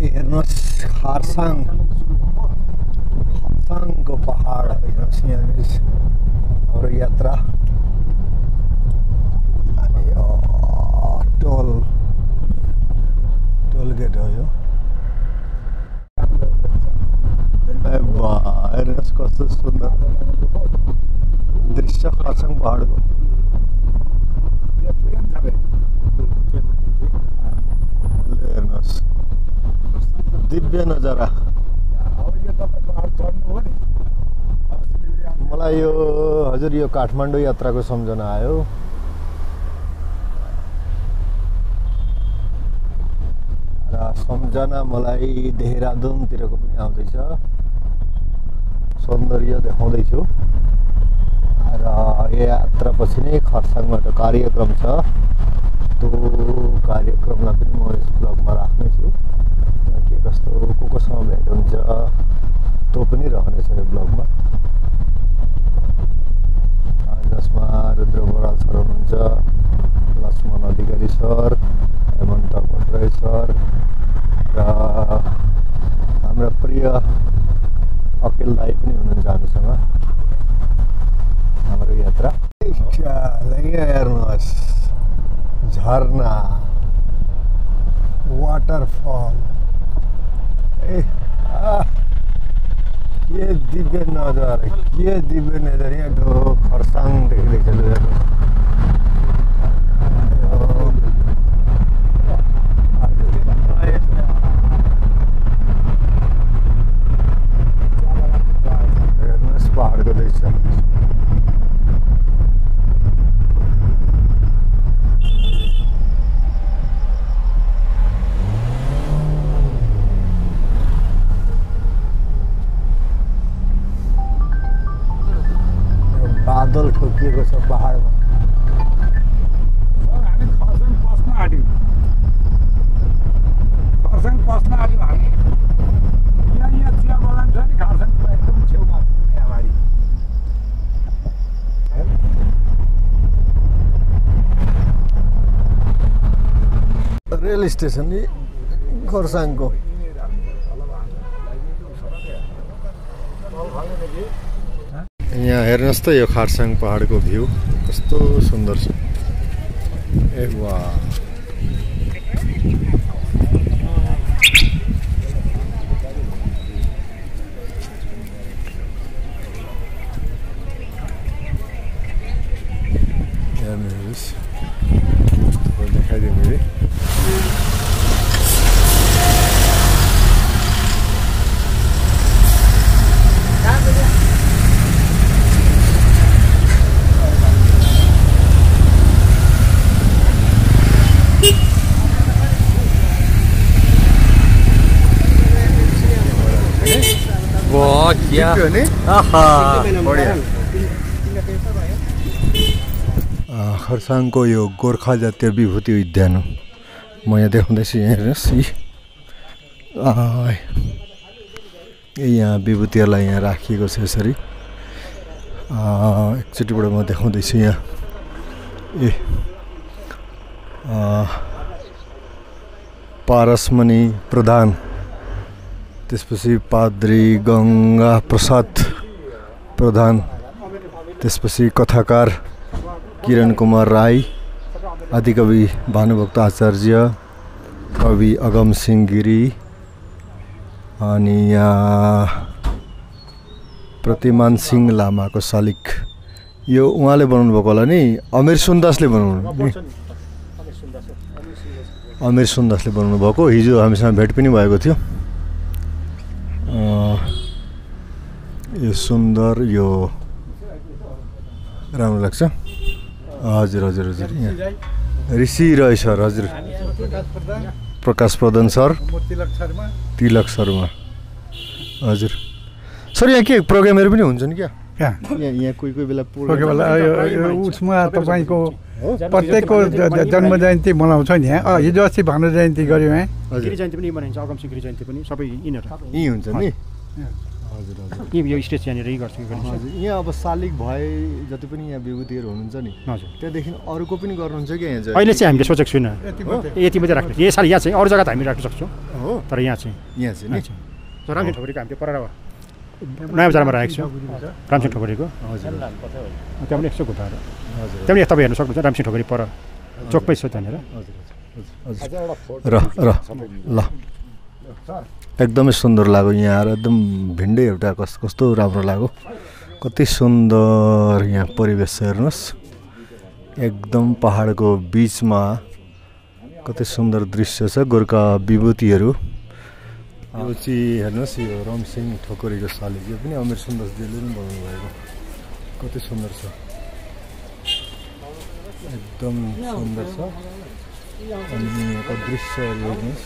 हेर्नुहोस् खरसाङको पहाड हेर्नुहोस् यहाँनिर हाम्रो यात्रा टोल गेट हो यो हेर्नुहोस् कस्तो सुन्दर दृश्य खरसाङ पहाडको हेर्नुहोस् दिव्य नजारा मलाई यो हजुर यो काठमाडौँ यात्राको सम्झना आयो र सम्झना मलाई देहरादुनतिरको पनि आउँदैछ सौन्दर्य देखाउँदै छु र यात्रापछि नै खरसाङबाट कार्यक्रम छ त्यो कार्यक्रमलाई पनि म यस ब्लगमा राख्नेछु के कस्तो कोसँग भेट हुन्छ त्यो पनि रहनेछ यो ब्लगमा जसमा रुद्र बराल सर हुनुहुन्छ लक्ष्मण अधिकारी सर हेमन्त भट्टराई सर र हाम्रा प्रिय अखिल दाई पनि हुनुहुन्छ हामीसँग हाम्रो यात्रा यहाँ हेर्नुहोस् झरना वाटरफल के दिव्य नजारा यहाँको खरसाङ देखिँदैछ हेर्नुहोस् पहाडको दृश्य बादल ठोकिएको छ पहाडमा हामी खरसाङ पस्न आँट्यौँ हामी यहाँ चिया बगान छ नि खरसाङको एकदम छेउमा अगाडि रेल स्टेसन नि खरसाङको यहाँ हेर्नुहोस् त यो खरसाङ पहाडको भ्यू कस्तो सुन्दर छ ए वाह हेर्नुहोस् देखाइदिउँ मैले खरसाङको यो गोर्खा जातीय विभूति उद्यान हो म यहाँ देखाउँदैछु यहाँ हेर्नुहोस् यहाँ विभूतिहरूलाई यहाँ राखिएको छ यसरी एकचोटिबाट म देखाउँदैछु यहाँ पारसमणि प्रधान त्यसपछि पाद्री गंगा प्रसाद प्रधान त्यसपछि कथाकार किरण कुमार राई आदिकवि भानुभक्त आचार्य कवि अगम सिंह गिरी अनि यहाँ प्रतिमान सिंह लामाको शालिक यो उहाँले बनाउनु भएको होला नि अमीर सुन्दासले बनाउनु भएको हिजो हामीसँग भेट पनि भएको थियो यो सुन्दर यो राम्रो लाग्छ हजुर यहाँ ऋषि रय सर हजुर प्रकाश प्रधान सर तिलक शर्मा हजुर सर यहाँ के प्रोग्रामहरू पनि हुन्छ नि क्या यहाँ कोही बेला उसमा तपाईँको प्रत्येकको जन्म जयन्ती मनाउँछ नि यहाँ हिजो अस्ति भानु जयन्ती गऱ्यौँ यहाँ गिरी जयन्ती पनि मनाइन्छ अगम सिंह गिरी जयन्ती पनि सबै यिनीहरू यहीँ हुन्छ नि हजुर यो स्टेज यहाँनिर गर्छ यहाँ अब शालिक भए जति पनि यहाँ विभूतिहरू हुनुहुन्छ नि हजुर त्यहाँदेखि अरूको पनि गर्नुहुन्छ कि यहाँ अहिले चाहिँ हामीले सोचेको छुइनँ यति मात्रै राख्नु यो साल यहाँ चाहिँ अरू जग्गा त हामी राख्न सक्छौँ हो तर यहाँ चाहिँ यहाँ चाहिँ नि रामसिंह ठकुरीको हामी त्यो पर नयाँ बजारमा राखेको छु रामसिंह ठकुरीको हजुर त्यहाँ पनि यसो घुटाएर हजुर त्यहाँ पनि तपाईँ हेर्नु सक्नुहुन्छ रामसिंह ठकुरी पर चोकमै छ त्यहाँनिर र ल एकदमै सुन्दर लाग्यो यहाँ आएर एकदम भिन्दै एउटा कस्तो राम्रो लाग्यो कति सुन्दर यहाँ परिवेश छ हेर्नुहोस् एकदम पहाडको बिचमा कति सुन्दर दृश्य छ गोर्खा विभूतिहरू यो चाहिँ हेर्नुहोस् यो रामसिंह ठकुरीको शालिग यो पनि अमिर सुन्दासजीले पनि बनाउनु भएको कति सुन्दर छ एकदम सुन्दर छ अनि यहाँको दृश्यहरू हेर्नुहोस्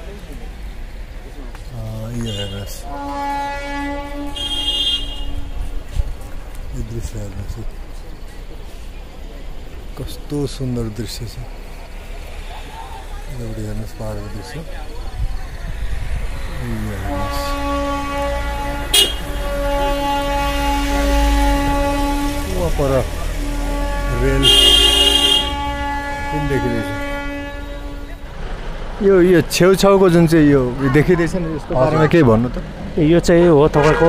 यो हेर्नुहोस् यो दृश्य हेर्नुहोस् कस्तो सुन्दर दृश्य छ एउटा हेर्नुहोस् पहाडको दृश्य वहाँ पर रेल पनि देखिँदैछ यो छेउछाउको जुन चाहिँ यो देखिँदैछ नि यसको बारेमा केही भन्नु त यो चाहिँ हो तपाईँको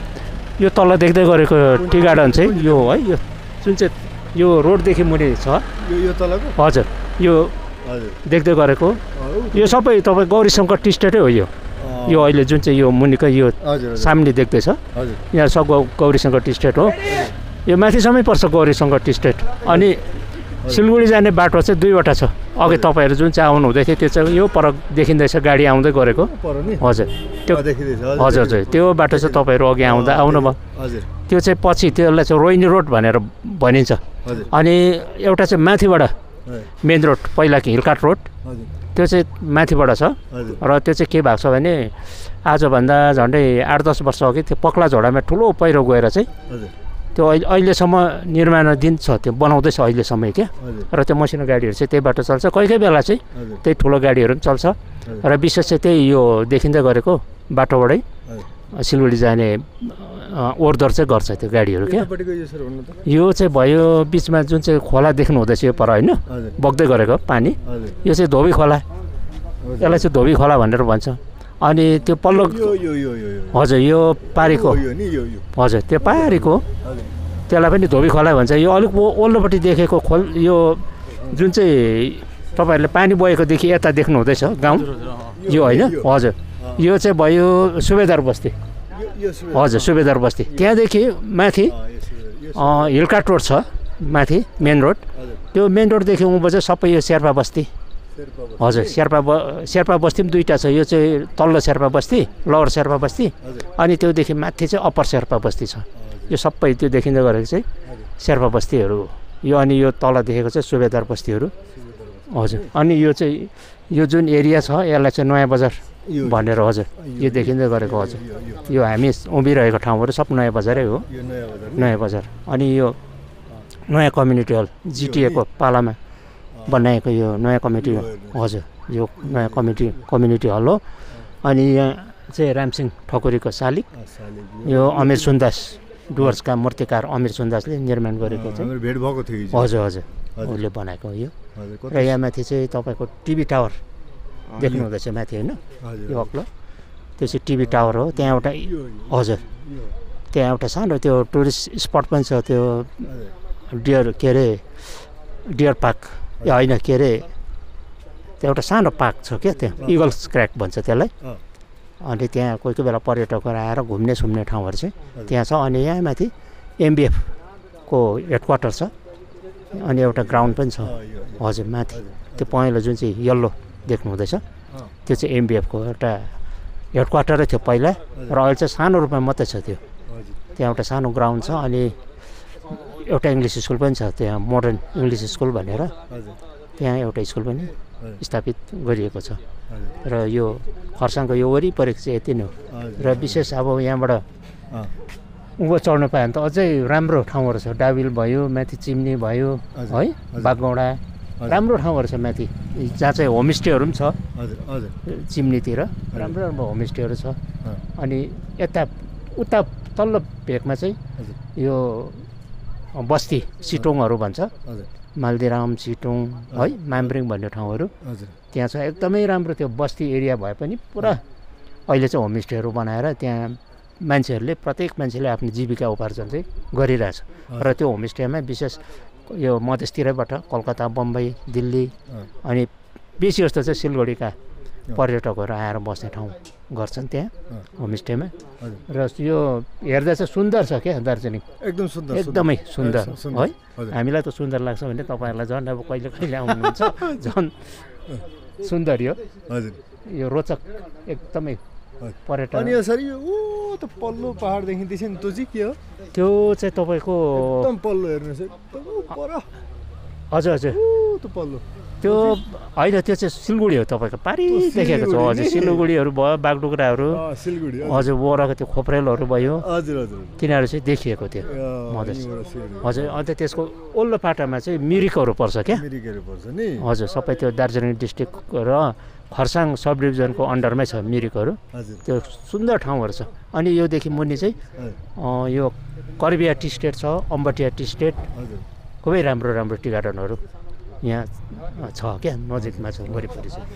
यो तल देख्दै गरेको टी गार्डन चाहिँ यो है यो जुन चाहिँ यो रोडदेखि मुनि छ यो तलको हजुर यो देख्दै गरेको यो सबै तपाईँ गौरीशङ्कर टी स्टेटै हो यो अहिले जुन चाहिँ यो मुनिको यो सामने देख्दैछ यहाँ सब गौरीशङ्कर टी स्टेट हो यो माथिसम्मै पर्छ गौरीशङ्कर टी स्टेट अनि सिलगढी जाने बाटो चाहिँ दुईवटा छ अघि तपाईँहरू जुन चाहिँ आउनु हुँदै थियो त्यो चाहिँ यो पर देखिँदैछ गाडी आउँदै गरेको हजुर त्यो हजुर हजुर त्यो बाटो चाहिँ तपाईँहरू अघि आउनुभयो त्यो चाहिँ पछि त्यसलाई चाहिँ रोहिनी रोड भनेर भनिन्छ अनि एउटा चाहिँ माथिबाट मेन रोड पहिलाको हिलकाट रोड त्यो चाहिँ माथिबाट छ र त्यो चाहिँ के भएको छ भने आजभन्दा झन्डै 8-10 वर्ष अघि त्यो पक्ला झोडामा ठुलो पहिरो गएर चाहिँ त्यो अहिलेसम्म निर्माणाधीन छ त्यो बनाउँदैछ अहिलेसम्म क्या र त्यो मसिनो गाडीहरू चाहिँ त्यही बाटो चल्छ कोही कोही बेला चाहिँ त्यही ठुलो गाडीहरू पनि चल्छ र विशेष चाहिँ त्यही यो देखिँदै गरेको बाटोबाटै सिलगढी जाने ओहोरदोहोर चाहिँ गर्छ त्यो गाडीहरू क्या यो चाहिँ भयो बिचमा जुन चाहिँ खोला देख्नु हुँदैछ यो पर होइन बग्दै गरेको पानी यो चाहिँ धोबी खोला यसलाई चाहिँ धोबी खोला भनेर भन्छ अनि त्यो पल्लो हजुर यो पारीको हजुर त्यो पारीको त्यसलाई पनि धोबी खोला भन्छ यो अलिक ओल्लोपट्टि देखेको खोल यो जुन चाहिँ तपाईँहरूले पानी बगेकोदेखि यता देख्नु हुँदैछ गाउँ यो होइन हजुर यो चाहिँ भयो सुबेदार बस्ती हजुर सुबेदार बस्ती त्यहाँदेखि माथि हिलकाट रोड छ माथि मेन रोड त्यो मेन रोडदेखि उँभो चाहिँ सबै यो शेर्पा बस्ती हजुर शेर्पा बस्ती पनि दुईवटा छ यो चाहिँ तल्लो शेर्पा बस्ती लोवर शेर्पा बस्ती अनि त्योदेखि माथि चाहिँ अप्पर शेर्पा बस्ती छ यो सबै त्यो देखिँदै गरेको चाहिँ शेर्पा बस्तीहरू यो अनि यो तल देखेको चाहिँ सुबेदार बस्तीहरू हजुर अनि यो चाहिँ यो जुन एरिया छ यसलाई चाहिँ नयाँ बजार भनेर हजुर यो देखिँदै गरेको हजुर यो हामी उभिरहेको ठाउँहरू सब नयाँ बजारै हो नयाँ बजार अनि यो नयाँ कम्युनिटी हल जिटिएको पालामा बनाएको यो नयाँ कमिटी हजुर यो नयाँ कम्युनिटी हल हो अनि यहाँ चाहिँ रामसिंह ठकुरीको शालिग यो अमिर सुन्दास डुवर्सका मूर्तिकार अमिर सुन्दासले निर्माण गरेको चाहिँ भेट भएको थियो हजुर हजुर उसले बनाएको यो र यहाँ माथि चाहिँ तपाईँको टिभी टावर देख्नु हुँदैछ माथि होइन यो अग्लो त्यो चाहिँ टिभी टावर हो त्यहाँ एउटा हजुर त्यहाँ एउटा सानो त्यो टुरिस्ट स्पट पनि छ त्यो डियर पार्क होइन के अरे त्यो एउटा सानो पार्क छ क्या त्यहाँ इगल्स क्र्याक भन्छ त्यसलाई अनि त्यहाँ कोही कोही बेला पर्यटकहरू आएर घुम्ने ठाउँहरू चाहिँ त्यहाँ छ अनि यहाँ माथि एमबिएफको हेडक्वार्टर छ अनि एउटा ग्राउन्ड पनि छ हजुर माथि त्यो पहेँलो जुन चाहिँ यल्लो देख्नु हुँदैछ त्यो चाहिँ एमबिएफको एउटा हेडक्वार्टरै थियो पहिला र अहिले चाहिँ सानो रूपमा मात्रै छ त्यो त्यहाँ एउटा सानो ग्राउन्ड छ अनि एउटा इङ्ग्लिस स्कुल पनि छ त्यहाँ मोडर्न इङ्ग्लिस स्कुल भनेर त्यहाँ एउटा स्कुल पनि स्थापित गरिएको छ र यो खरसाङको यो वरिपरि चाहिँ यति नै हो र विशेष अब यहाँबाट उँभो चढ्नु पायो भने त अझै राम्रो ठाउँहरू छ डाबिल भयो माथि चिम्नी भयो है बागगौँडा राम्रो ठाउँहरू छ माथि जहाँ चाहिँ होमस्टेहरू पनि छ चिम्नीतिर राम्रो राम्रो होमस्टेहरू छ अनि यता उता तल्लो भेकमा चाहिँ यो बस्ती सिटोङहरू भन्छ मालदिराम सिटोङ है मामरिङ भन्ने ठाउँहरू त्यहाँ छ एकदमै राम्रो। त्यो बस्ती एरिया भए पनि पुरा अहिले चाहिँ होमस्टेहरू बनाएर त्यहाँ मान्छेहरूले प्रत्येक मान्छेले आफ्नो जीविका उपार्जन चाहिँ गरिरहेछ। र त्यो होमस्टेमा विशेष यो मधेसतिरबाट कलकत्ता, बम्बई, दिल्ली अनि बेसी जस्तो चाहिँ सिलगढीका पर्यटकहरू आएर बस्ने ठाउँ गर्छन् त्यहाँ होमस्टेमा। र यो हेर्दा चाहिँ सुन्दर छ क्या दार्जिलिङ, एकदम सुन्दर, एकदमै सुन्दर है। हामीलाई त सुन्दर लाग्छ भने तपाईँहरूलाई झन् अब कहिले कहिले आउनुहुन्छ झन् सुन्दर यो। हजुर यो रोचक एकदमै पर्यटन। अनि यसरी ओ त पल्लो पहाड देखिँदैछ नि, त्यो चाहिँ के हो? त्यो चाहिँ तपाईँको एकदम पल्लो हेर्नुहोस्, एकदम पर। हजुर हजुर त्यो पल्लो त्यो होइन, त्यो चाहिँ सिलगढी हो तपाईँको, पारी देखेको छ। हजुर सिलगढीहरू भयो, बागडोग्राहरू, सिलगढी, हजुर वरको त्यो खोप्रेलहरू भयो, हजुर हजुर तिनीहरू चाहिँ देखिएको थियो मधेस। हजुर अन्त त्यसको ओल्लो पाटामा चाहिँ मिरिकहरू पर्छ क्या। मिरिकहरू पर्छ नि। हजुर सबै त्यो दार्जिलिङ डिस्ट्रिक्ट र खरसाङ सब डिभिजनको अन्डरमै छ मिरिकहरू। त्यो सुन्दर ठाउँहरू छ। अनि योदेखि मुनि चाहिँ यो कर्बिया टी स्टेट छ, अम्बटिया टी स्टेट, खुबै राम्रो राम्रो टी गार्डनहरू यहाँ छ क्या, नजिकमा छ वरिपरि चाहिँ।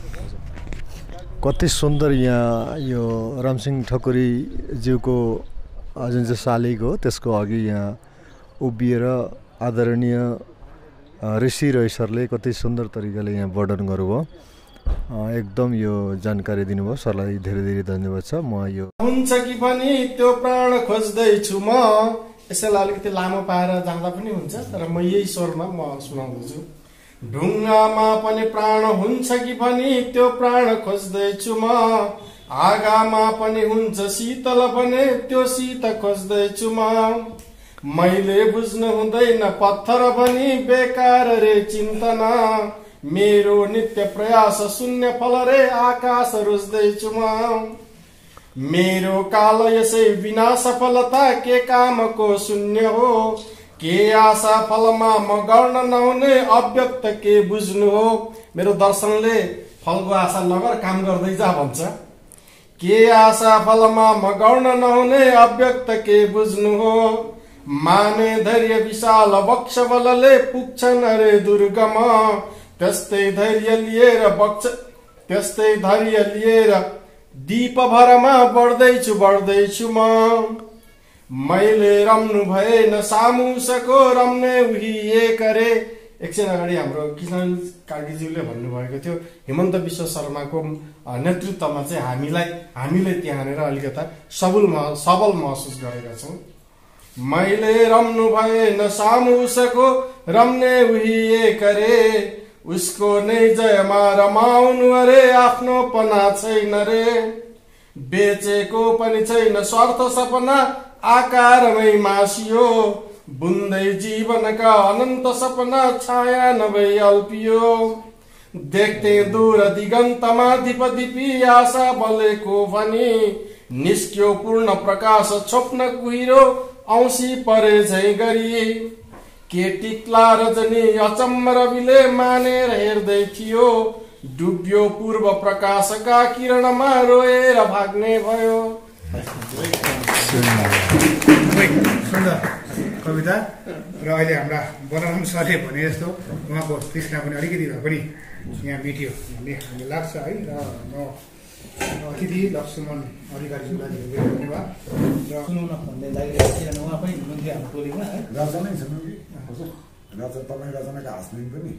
कति सुन्दर यहाँ यो रामसिंह ठकुरीज्यूको जुन चाहिँ शालिग हो त्यसको अघि यहाँ उभिएर आदरणीय ऋषि रईसरले कति सुन्दर तरिकाले यहाँ वर्णन गर्नुभयो। एकदम यो जानकारी दिनुभयो सरलाई धेरै धेरै धन्यवाद छ। म यो हुन्छ कि पनि त्यो प्राण खोज्दैछु म, यसैलाई अलिकति लामो पाएर जाँदा पनि हुन्छ, तर म यही स्वरमा म सुनाउँदैछु। ढुङ्गामा पनि प्राण हुन्छ कि पनि त्यो प्राण खोज्दैछु म, आगामा पनि हुन्छ शीतल भने त्यो शीत खोज्दैछु म, मैले बुझ्नु हुँदैन पत्थर पनि बेकार रे चिन्तना, मेरो नित्य प्रयास शून्य फल रे आकाश रोज्दैछु म, मेरो काल यसै बिना सफलता के कामको शून्य हो, के आशा फलमा म गर्न नहुने अव्यक्त के बुझ्नु हो। मेरो दर्शनले फलको आशा नगर, काम गर्दै जा भन्छ। के आशा फलमा म गर्न नहुने अव्यक्त के बुझ्नु हो, माने धैर्य विशाल वक्ष बलले पुग्छन् अरे दुर्गम, त्यस्तै धैर्य लिएर दीप भरमा बढ्दैछु म, मैले रम्नु भएन सामुसको रम्ने उही एक रे। एकछिन अगाडि हाम्रो किशन कार्कीज्यूले भन्नुभएको थियो हेमन्त विश्व शर्माको नेतृत्वमा चाहिँ हामीले त्यहाँनिर अलिकता सबल महसुस गरेका छौँ। मैले रम्नु भएन सामुसको रम्ने उही एक रे, उसको नै जयमा रमाउनु अरे आफ्नो पना छैन रे, बेचेको पनि छैन स्वार्थ सपना आकारमै मासियो, बुन्दै जीवनका अनन्त सपना छाया नभई अल्पियो, देख्दै दूर दिगन्तमा दीपदीपी आशा बलेको भनी, निस्क्यो पूर्ण प्रकाश छोप्न कुहिरो औँसी परे झै गरी, के टिक्ला रजनी अचम्म रविले मानेर हेर्दै थियो, डुब्यो पूर्व प्रकाशका किरणमा रोएर भाग्ने भयो। सुन्दर कविता। र अहिले हाम्रा बलराम सरले भने जस्तो उहाँको तृष्णा पनि अलिकति भए पनि यहाँ मेटियो भन्ने हामीलाई लाग्छ है। र म अतिथि लक्ष्मण अधिकारीज्यूलाई धेरै धन्यवाद। र सुनौन भन्ने लागिरहेको किनभने उहाँ पनि हुनुहुन्थ्यो हाम्रो टोलीमा है। रचनै छ तपाईँ रचनाका हस्बेन्ड पनि।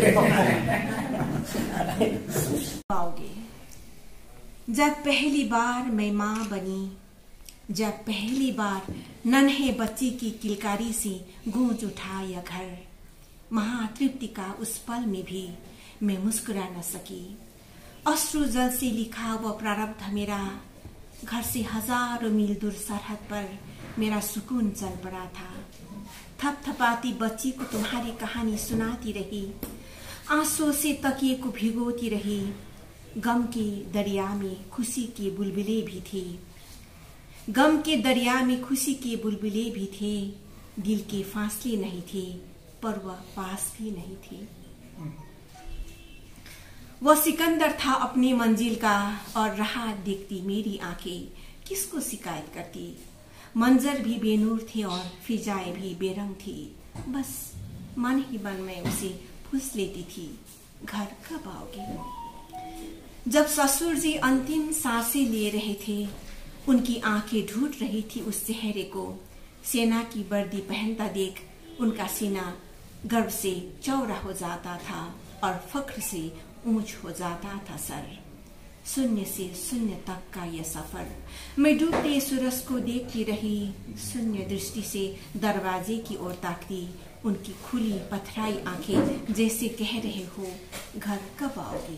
जब पहली बार मैं माँ बनी, जब पहली बार नन्हे बच्ची की किलकारी से गूंज उठा यह घर, महातृप्ति का उस पल में भी मैं मुस्कुरा न सकी। अश्रु जल से लिखा वह प्रारब्ध मेरा, घर से हजारों मील दूर सरहद पर मेरा सुकून चल पड़ा था। थपथपाती बच्ची को तुम्हारी कहानी सुनाती रही, आंसू से तकिए को भिगोती रही। गम के दरिया में खुशी की बुलबुलें भी थी, गम के दरिया में खुशी के बुलबुले भी थे। दिल के फासले नहीं थे पर वह पास भी नहीं थे। वह सिकंदर था अपनी मंजिल का और राह देखती मेरी आंखें किसको शिकायत करती। मंजर भी बेनूर थे और फिजाएं भी बेरंग थी। बस मन ही मन में उसे पूछ लेती थी, घर कब आओगे। जब ससुर जी अंतिम सांसें ले रहे थे, उनकी आंखें ढूंढ रही थी उस चेहरे को। सेना की वर्दी पहनता देख उनका सीना गर्व से चौड़ा हो जाता था और फख्र से ऊंच हो जाता था सर। शून्य से शून्य तक का यह सफर, मैं डूबते सूरज को देखती रही। शून्य दृष्टि से दरवाजे की ओर ताकती, उनकी खुली पथराई आंखें जैसे कह रहे हो, घर कब आओगे,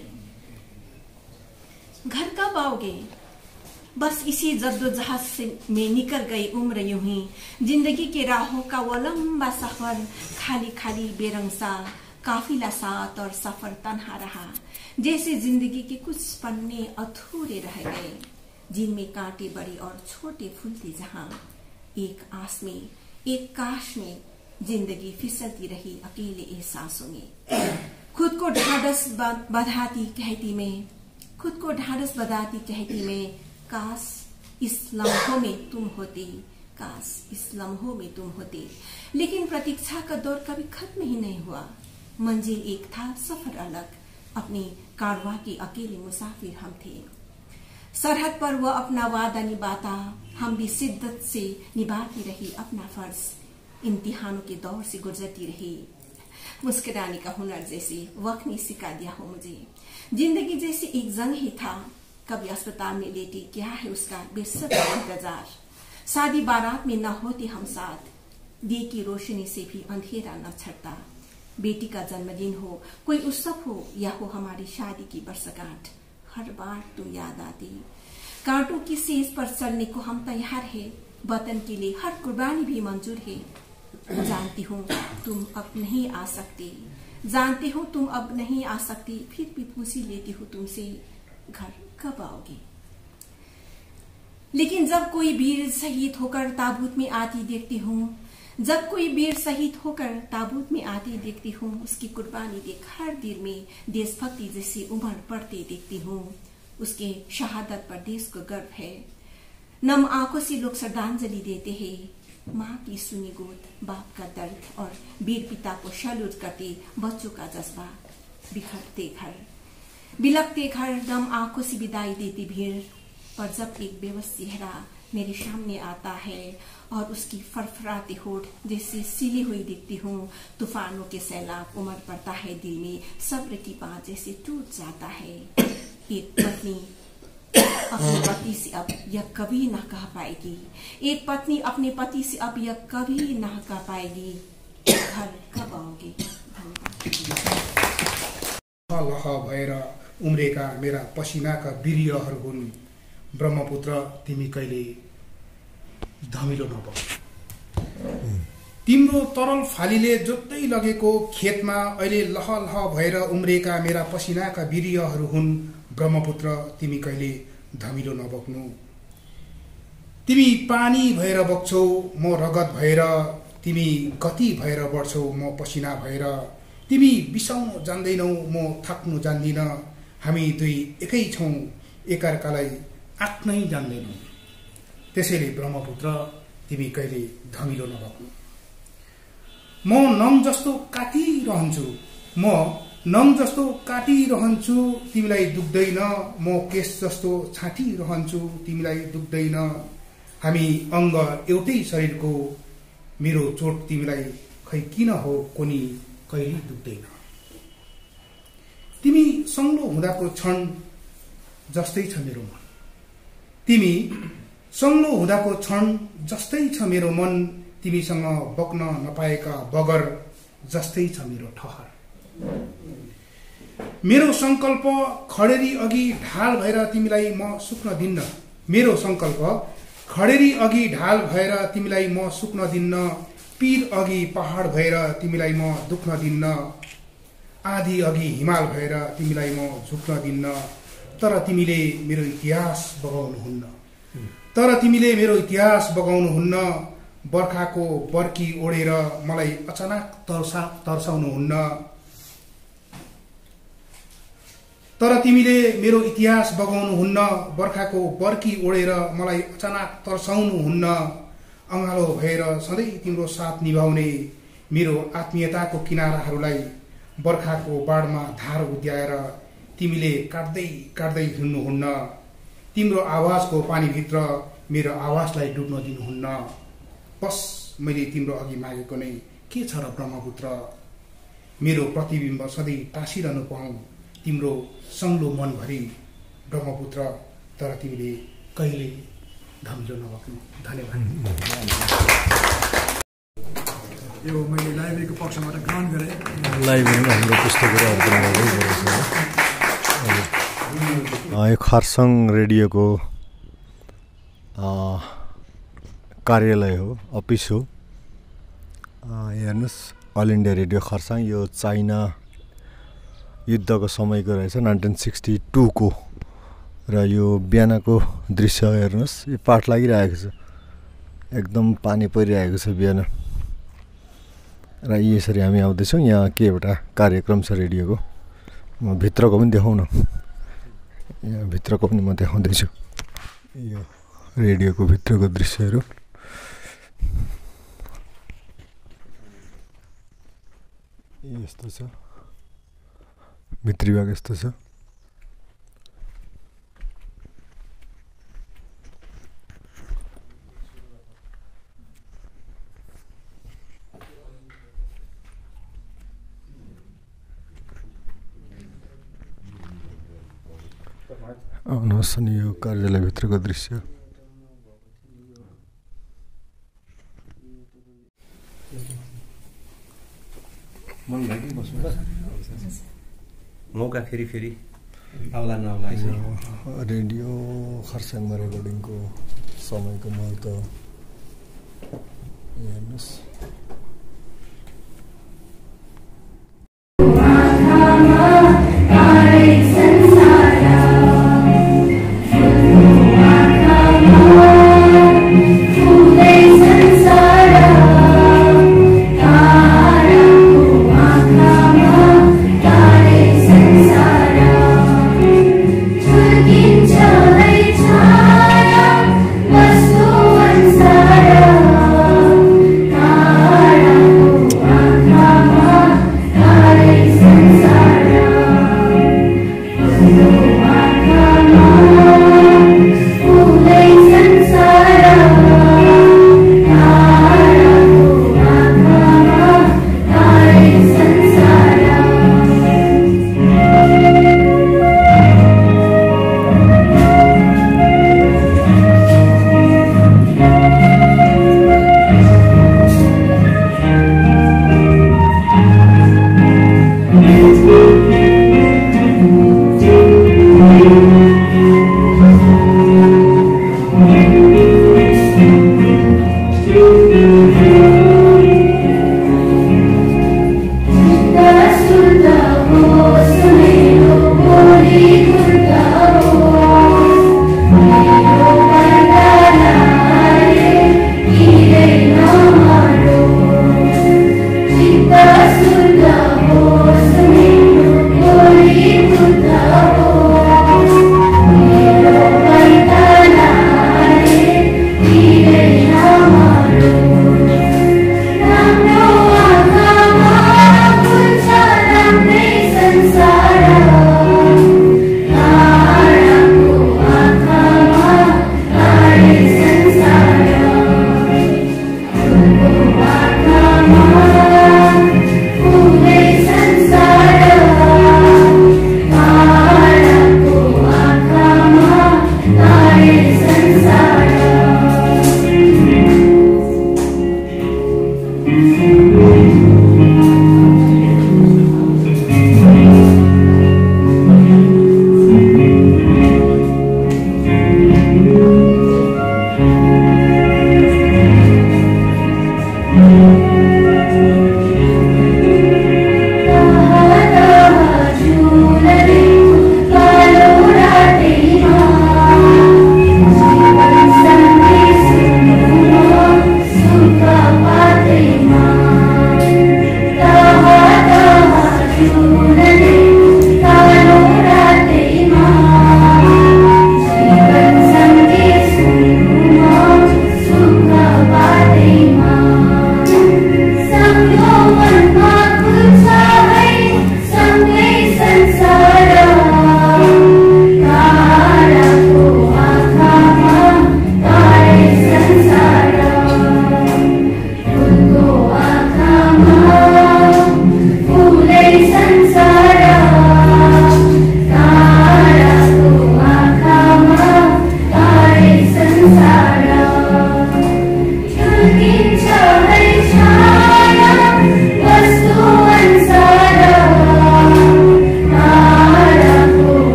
घर कब आओगे। बस इसी जद्दोजहद से में निकल गई उम्र यूं ही। जिंदगी के राहों का वो लंबा सफर, खाली खाली बेरंग सा काफिला साथ और सफर तन्हा रहा। जैसे जिंदगी के कुछ पन्ने अधूरे रह गए, जिनमें कांटे बड़े और छोटे फूल थे। जहां एक आस में, एक काश में जिंदगी फिसलती रही अकेले एहसासों में। खुद को ढाढ़स बधाती कहती मैं, खुद को ढाढ़स बधाती कहती मैं, काश इस लम्हों में तुम होते, काश इस लम्हों में तुम होते। लेकिन प्रतीक्षा का दौर कभी खत्म ही नहीं हुआ। मंजिल एक था, सफर अलग, अपनी कारवां के अकेले मुसाफिर हम थे। सरहद पर वह अपना वादा निभाता, हम भी शिद्दत से निभाती रही अपना फर्ज। इम्तिहानों के दौर से गुजरती रही, मुस्कुराने का हुनर जैसे वक्त ने सिखा दिया हो मुझे। जिंदगी जैसे एक जंग ही था, कभी अस्पताल में लेटी, क्या है उसका बेसब्र इंतजार। शादी बारात में न होते हम साथ, दिए की रोशनी से भी अंधेरा न छटता। बेटी का जन्मदिन हो, कोई उत्सव हो या हो हमारी शादी की वर्षगांठ, हर बार तुम याद आती। कांटों की सेज पर चलने को हम तैयार है, वतन के लिए हर कुर्बानी भी मंजूर है। जानती हूँ तुम अब नहीं आ सकती, जानती हूँ तुम अब नहीं आ सकती, फिर भी पूछ ही लेती हूँ तुमसे, घर कब आओगे। लेकिन जब कोई वीर शहीद होकर ताबूत में आती देखती हूँ, जब कोई वीर शहीद होकर ताबूत में आती देखती हूँ, उसकी कुर्बानी देख हर दिल में देशभक्ति जैसी उमड़ पड़ते देखती हूँ। उसके शहादत पर देश को गर्व है। नम आंखों से लोग श्रद्धांजलि देते हैं। माँ की सुनी गोद, बाप का दर्द और वीर पिता को सैल्यूट करते बच्चों का जज्बा। बिखरते घर, बिलखते घर, नम आंखों से विदाई देती भीड़। पर जब एक बेबस चेहरा मेरे सामने आता है और उसकी फरफराती होठ जैसे सिली हुई दिखती हूँ, तूफानों के सैलाब उमड़ पड़ता है दिल में, सब्र की बात जैसे टूट जाता है। एक पत्नी अपने पति से अब यह कभी न कह पाएगी, एक पत्नी अपने पति से अब यह कभी न कह पाएगी, घर कब आओगे। लह भएर उम्रेका मेरा पसिनाका वीर्यहरू हुन्, ब्रह्मपुत्र तिमी कहिले धमिलो नभऊ। तिम्रो तरल फालीले जोत्दै लगेको खेतमा अहिले लह लह भएर उम्रेका मेरा पसिनाका वीर्यहरू हुन्, ब्रह्मपुत्र तिमी कहिले धमिलो नबग्नु। तिमी पानी भएर बग्छौ, म रगत भएर, तिमी गति भएर बढ्छौ, म पसिना भएर। तिमी बिसाउन जान्दैनौ, म थाक्नु जान्दिन, हामी दुई एकै छौँ, एकअर्कालाई आँक्नै जान्दैनौ। त्यसैले ब्रह्मपुत्र तिमी कहिले धमिलो नबग्नु। म नङ जस्तो काटिरहन्छु, म नङ जस्तो काटिरहन्छु, तिमीलाई दुख्दैन, म केस जस्तो छाटिरहन्छु, तिमीलाई दुख्दैन। हामी अङ्ग एउटै शरीरको, मेरो चोट तिमीलाई खै किन हो कोनी कहिले दुख्दैन। तिमी सङ्लो हुँदाको क्षण जस्तै छ मेरो मन, तिमी सङ्लो हुँदाको क्षण जस्तै छ मेरो मन, तिमीसँग बग्न नपाएका बगर जस्तै छ मेरो ठहर। मेरो संकल्प खडेरी अघि ढाल भएर तिमीलाई म सुक्न दिन्न, मेरो संकल्प खडेरी अघि ढाल भएर तिमीलाई म सुक्न दिन्न, पीर अघि पहाड भएर तिमीलाई म दुख्न दिन्न, आधी अघि हिमाल भएर तिमीलाई म झुक्न दिन्न। तर तिमीले मेरो इतिहास बगाउनुहुन्न, तर तिमीले मेरो इतिहास बगाउनुहुन्न, बर्खाको बर्की ओढेर मलाई अचानक तर्साउनुहुन्न। तर तिमीले मेरो इतिहास बगाउनुहुन्न, बर्खाको बर्की ओढेर मलाई अचानक तर्साउनुहुन्न। अँगालो भएर सधैँ तिम्रो साथ निभाउने मेरो आत्मीयताको किनाराहरूलाई बर्खाको बाढमा धार उद्याएर तिमीले काट्दै काट्दै हिँड्नुहुन्न, तिम्रो आवाजको पानीभित्र मेरो आवाजलाई डुब्न दिनुहुन्न। बस मैले तिम्रो अघि मागेको नै के छ र ब्रह्मपुत्र, मेरो प्रतिबिम्ब सधैँ टाँसिरहनु पाऊँ तिम्रो सङ्लो मनभरि ब्रह्मपुत्र, तर तिमीले कहिले धम्जो नभक्नु। धन्यवाद। यो मैले लाइब्रेरीको पक्षबाट ग्रहण गरेँ। लाइब्रेरीमा हाम्रो पुस्तकहरू यो खरसाङ रेडियोको कार्यालय हो, अफिस हो। हेर्नुहोस्, अल इन्डिया रेडियो खरसाङ। यो चाइना युद्धको समयको रहेछ, 1962 को। र यो बिहानको दृश्य हेर्नुहोस्, यो पाठ लागिरहेको छ, एकदम पानी परिरहेको छ बिहान। र यसरी हामी आउँदैछौँ। यहाँ के एउटा कार्यक्रम छ रेडियोको, म भित्रको पनि देखाउँ न। यहाँ भित्रको पनि म देखाउँदैछु, यो रेडियोको भित्रको दृश्यहरू। यस्तो छ, भित्री भाग यस्तो छ। आउनुहोस् अनि यो कार्यालयभित्रको दृश्य। मौका फेरि फेरि आउला नआउला। रेडियो खरसाङमा रेकर्डिङको समयको महत्त्व हेर्नुहोस्। Sun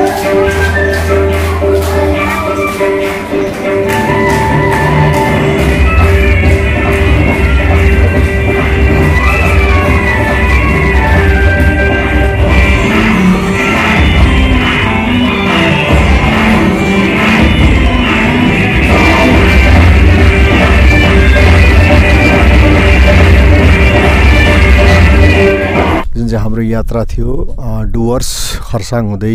हाम्रो यात्रा थियो डुवर्स खरसाङ हुँदै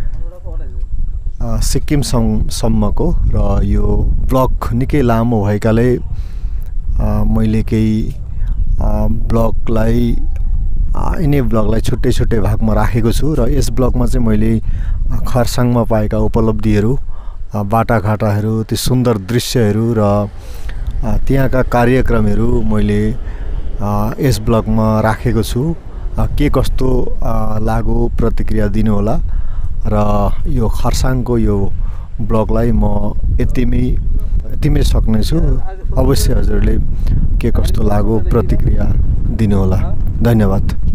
सिक्किमसम्मको र यो ब्लक निकै लामो भएकाले मैले केही ब्लकलाई यिनै ब्लकलाई छुट्टै छुट्टै भागमा राखेको छु र यस ब्लकमा चाहिँ मैले खरसाङमा पाएका उपलब्धिहरू बाटाघाटाहरू ती सुन्दर दृश्यहरू र त्यहाँका कार्यक्रमहरू मैले यस ब्लकमा राखेको छु। के कस्तो लाग्यो प्रतिक्रिया दिनुहोला र यो खरसाङको यो ब्लगलाई म यतिमै सक्नेछु। अवश्य हजुरले के कस्तो लाग्यो प्रतिक्रिया दिनुहोला। धन्यवाद।